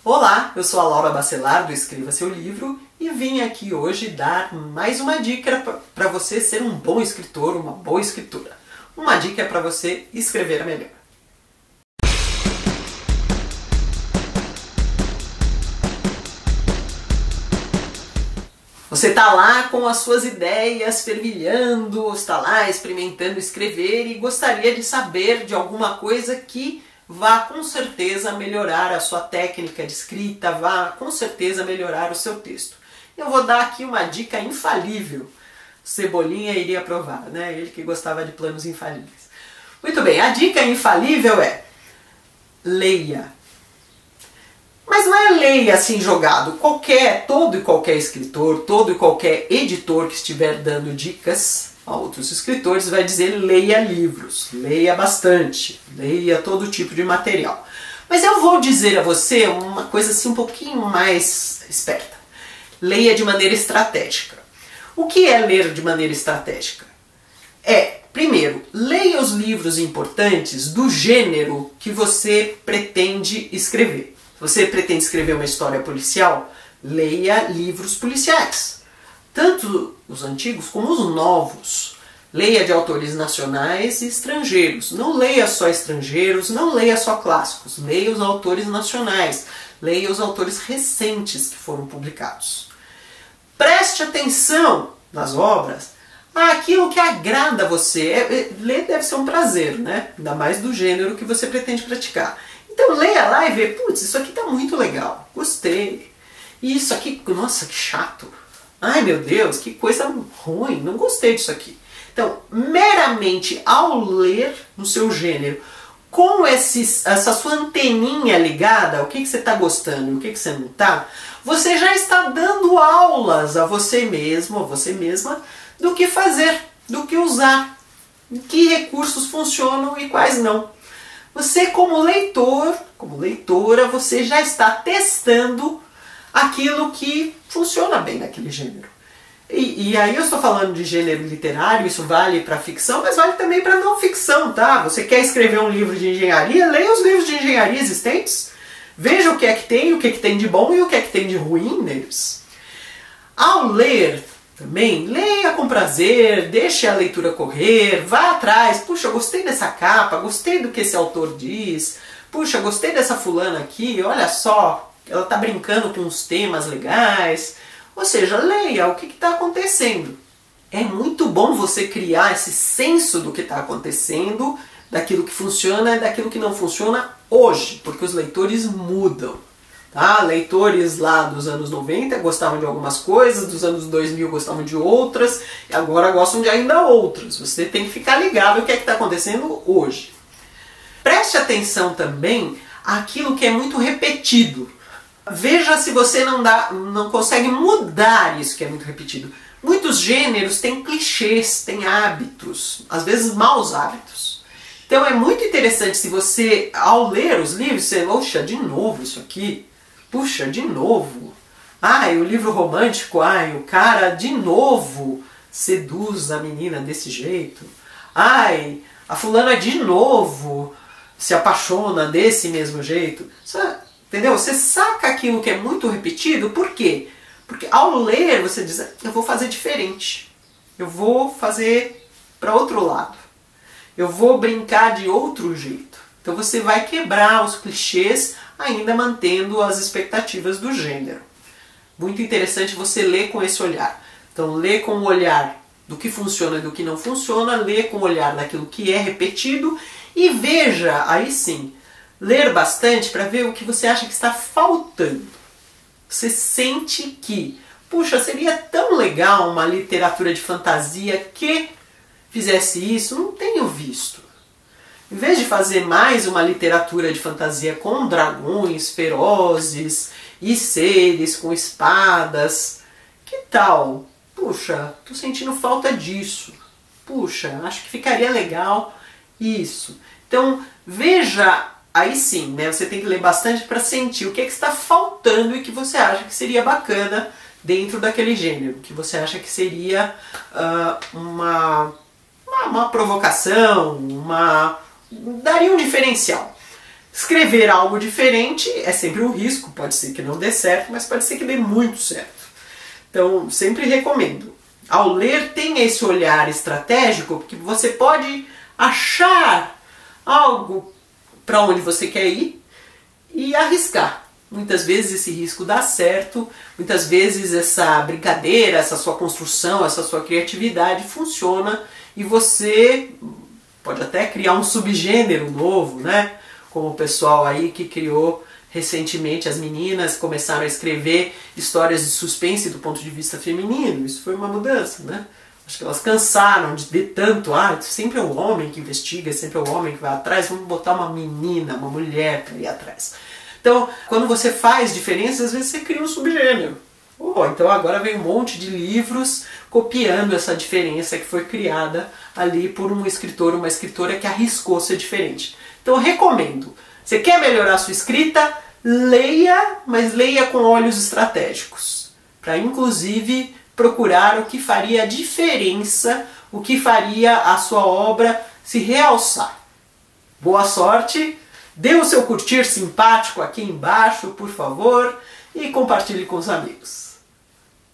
Olá, eu sou a Laura Bacelar do Escreva Seu Livro e vim aqui hoje dar mais uma dica para você ser um bom escritor, uma boa escritora. Uma dica para você escrever melhor. Você está lá com as suas ideias fervilhando, está lá experimentando escrever e gostaria de saber de alguma coisa que vá com certeza melhorar a sua técnica de escrita, vá com certeza melhorar o seu texto. Eu vou dar aqui uma dica infalível. Cebolinha iria aprovar, né? Ele que gostava de planos infalíveis. Muito bem, a dica infalível é: leia. Mas não é leia assim jogado. Todo e qualquer escritor, todo e qualquer editor que estiver dando dicas a outros escritores vai dizer leia livros, leia bastante, leia todo tipo de material. Mas eu vou dizer a você uma coisa assim um pouquinho mais esperta. Leia de maneira estratégica. O que é ler de maneira estratégica? Primeiro, leia os livros importantes do gênero que você pretende escrever. Se você pretende escrever uma história policial, leia livros policiais. Tanto os antigos como os novos. Leia de autores nacionais e estrangeiros. Não leia só estrangeiros, não leia só clássicos. Leia os autores nacionais. Leia os autores recentes que foram publicados. Preste atenção nas obras àquilo que agrada a você. Ler deve ser um prazer, né? Ainda mais do gênero que você pretende praticar. Então leia lá e vê, putz, isso aqui está muito legal, gostei. E isso aqui, nossa, que chato. Ai meu Deus, que coisa ruim, não gostei disso aqui. Então, meramente ao ler no seu gênero, com essa sua anteninha ligada, o que você está gostando e o que você não está, você já está dando aulas a você mesmo, a você mesma, do que fazer, do que usar, que recursos funcionam e quais não. Você como leitor, como leitora, você já está testando aquilo que funciona bem naquele gênero. E aí eu estou falando de gênero literário, isso vale para ficção, mas vale também para não ficção, tá? Você quer escrever um livro de engenharia? Leia os livros de engenharia existentes. Veja o que é que tem, o que é que tem de bom e o que é que tem de ruim neles. Ao ler também, leia com prazer, deixe a leitura correr, vá atrás. Puxa, gostei dessa capa, gostei do que esse autor diz. Puxa, gostei dessa fulana aqui, olha só, ela está brincando com uns temas legais. Ou seja, leia o que está acontecendo. É muito bom você criar esse senso do que está acontecendo, daquilo que funciona e daquilo que não funciona hoje, porque os leitores mudam. Tá? Leitores lá dos anos 90 gostavam de algumas coisas, dos anos 2000 gostavam de outras, e agora gostam de ainda outras. Você tem que ficar ligado no que é que está acontecendo hoje. Preste atenção também àquilo que é muito repetido. Veja se você não consegue mudar isso que é muito repetido. Muitos gêneros têm clichês, têm hábitos, às vezes maus hábitos. Então é muito interessante se você, ao ler os livros, você, poxa, de novo isso aqui, puxa, de novo. Ai, o livro romântico, ai, o cara de novo seduz a menina desse jeito. Ai, a fulana de novo se apaixona desse mesmo jeito. Entendeu? Você saca aquilo que é muito repetido, por quê? Porque ao ler você diz, eu vou fazer diferente. Eu vou fazer para outro lado. Eu vou brincar de outro jeito. Então você vai quebrar os clichês, ainda mantendo as expectativas do gênero. Muito interessante você ler com esse olhar. Então lê com o olhar do que funciona e do que não funciona, lê com o olhar daquilo que é repetido e veja, aí sim, ler bastante para ver o que você acha que está faltando. Você sente que, puxa, seria tão legal uma literatura de fantasia que fizesse isso, não tenho visto. Em vez de fazer mais uma literatura de fantasia com dragões ferozes e seres com espadas, que tal? Puxa, tô sentindo falta disso. Puxa, acho que ficaria legal isso. Então, veja. Aí sim, né, você tem que ler bastante para sentir o que é que está faltando e que você acha que seria bacana dentro daquele gênero, que você acha que seria uma provocação, daria um diferencial. Escrever algo diferente é sempre um risco, pode ser que não dê certo, mas pode ser que dê muito certo. Então, sempre recomendo. Ao ler, tenha esse olhar estratégico, porque você pode achar algo para onde você quer ir e arriscar. Muitas vezes esse risco dá certo, muitas vezes essa brincadeira, essa sua construção, essa sua criatividade funciona e você pode até criar um subgênero novo, né? Como o pessoal aí que criou recentemente, as meninas começaram a escrever histórias de suspense do ponto de vista feminino. Isso foi uma mudança, né? Acho que elas cansaram de tanto, sempre é o homem que investiga, sempre é o homem que vai atrás, vamos botar uma menina, uma mulher para ir atrás. Então, quando você faz diferenças, às vezes você cria um subgênero. Então agora vem um monte de livros copiando essa diferença que foi criada ali por um escritor, uma escritora que arriscou ser diferente. Então eu recomendo. Você quer melhorar a sua escrita? Leia, mas leia com olhos estratégicos. Para inclusive procurar o que faria a diferença, o que faria a sua obra se realçar. Boa sorte! Dê o seu curtir simpático aqui embaixo, por favor, e compartilhe com os amigos.